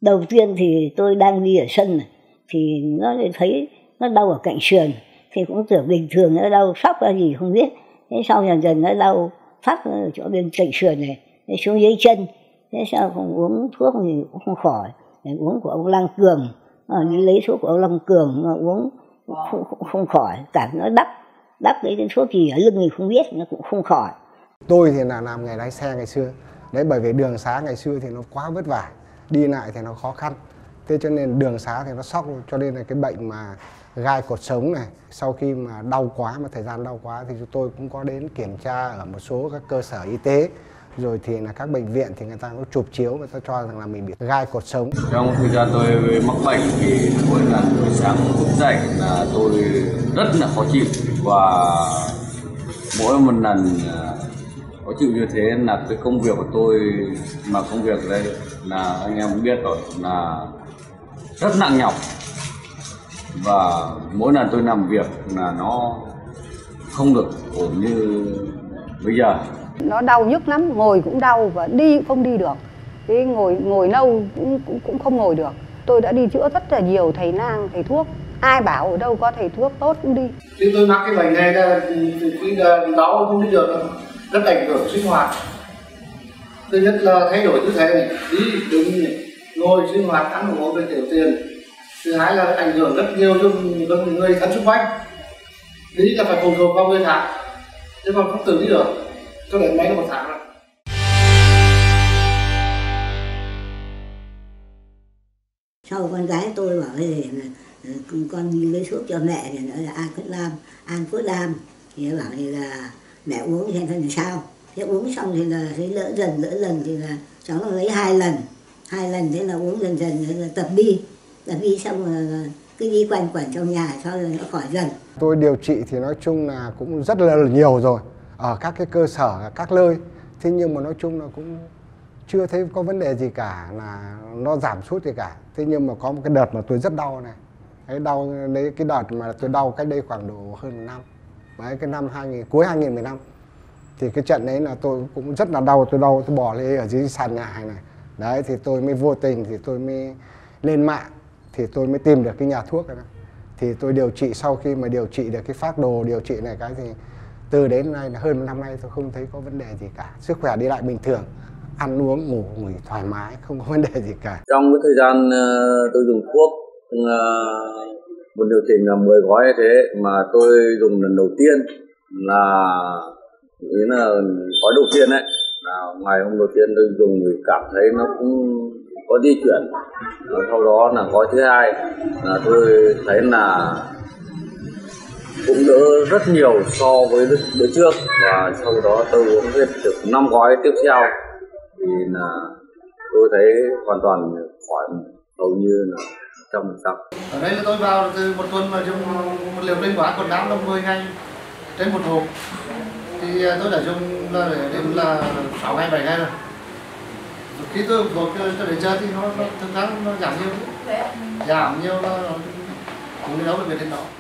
Đầu tiên thì tôi đang đi ở sân này, thì nó thấy nó đau ở cạnh sườn, thì cũng tưởng bình thường nó đau sóc ra gì không biết. Thế sau dần dần nó đau phát ở chỗ bên cạnh sườn này, thế xuống dưới chân. Thế sao không uống thuốc thì cũng không khỏi. Để uống của ông Lăng Cường, đi lấy thuốc của ông Lăng Cường mà uống không khỏi, cả nó đắp cái thuốc gì ở lưng thì không biết, nó cũng không khỏi. Tôi thì là làm nghề lái xe ngày xưa đấy, bởi vì đường xá ngày xưa thì nó quá vất vả, đi lại thì nó khó khăn, thế cho nên đường xá thì nó sóc, cho nên là cái bệnh mà gai cột sống này, sau khi mà đau quá, mà thời gian đau quá thì chúng tôi cũng có đến kiểm tra ở một số các cơ sở y tế, rồi thì là các bệnh viện thì người ta có chụp chiếu, người ta cho rằng là mình bị gai cột sống. Trong thời gian tôi mắc bệnh thì mỗi lần buổi sáng thức dậy là tôi rất là khó chịu, và mỗi một lần khó chịu như thế là cái công việc của tôi, mà công việc đây là anh em cũng biết rồi, là rất nặng nhọc, và mỗi lần tôi làm việc là nó không được ổn như bây giờ. Nó đau nhức lắm, ngồi cũng đau và đi cũng không đi được. Cái ngồi lâu cũng không ngồi được. Tôi đã đi chữa rất là nhiều thầy lang, thầy thuốc. Ai bảo ở đâu có thầy thuốc tốt cũng đi. Khi tôi mắc cái bệnh này là khi đau không đi được, rất ảnh hưởng sinh hoạt. Thứ nhất là thay đổi tư thế này, đi đứng này, ngồi sinh hoạt, ăn uống về tiểu tiền. Thứ hai là ảnh hưởng rất nhiều cho người thân xung quanh. Đi là phải phụ thuộc vào người khác, chứ còn không tự đi được. Cho đến mấy một tháng rồi. Sau con gái tôi bảo là con đi lấy thuốc cho mẹ thì nói là An Phước Lam, thì bảo là mẹ uống xem làm sao. Thế uống xong thì là thấy lỡ dần thì là cháu nó lấy 2 lần thế là uống dần là tập đi xong rồi cứ đi quanh quẩn trong nhà cho nó khỏi dần. Tôi điều trị thì nói chung là cũng rất là nhiều rồi ở các cái cơ sở, các nơi, thế nhưng mà nói chung là cũng chưa thấy có vấn đề gì cả, là nó giảm sút gì cả. Thế nhưng mà có một cái đợt mà tôi rất đau này, cái đợt mà tôi đau cách đây khoảng độ hơn 1 năm, đấy, cái năm cuối 2015, thì cái trận đấy là tôi cũng rất là đau, tôi bò lên ở dưới sàn nhà này, đấy, thì tôi mới vô tình thì tôi mới lên mạng, thì tôi mới tìm được cái nhà thuốc này, thì tôi điều trị. Sau khi mà điều trị được cái phác đồ điều trị này cái thì từ đến nay là hơn 1 năm nay tôi không thấy có vấn đề gì cả, sức khỏe đi lại bình thường, ăn uống ngủ nghỉ thoải mái, không có vấn đề gì cả. Trong cái thời gian tôi dùng thuốc một liệu trình là 10 gói như thế, mà tôi dùng lần đầu tiên là gói đầu tiên ấy, là ngày hôm đầu tiên tôi dùng thì cảm thấy nó cũng có di chuyển. Sau đó là gói thứ hai là tôi thấy là cũng đỡ rất nhiều so với bữa trước, và sau đó tôi uống hết được 5 gói tiếp theo thì là tôi thấy hoàn toàn khỏi, hầu như là 100%. Ở đây là tôi vào từ một tuần mà dùng một liều trên quá, còn đám là 10 ngày trên một hộp, thì tôi đã dùng là đến là 6 ngày 7 ngày rồi. Khi tôi cho đến giờ thì nó thực ra nó giảm nhiều, nó cũng đi đâu được đến đó.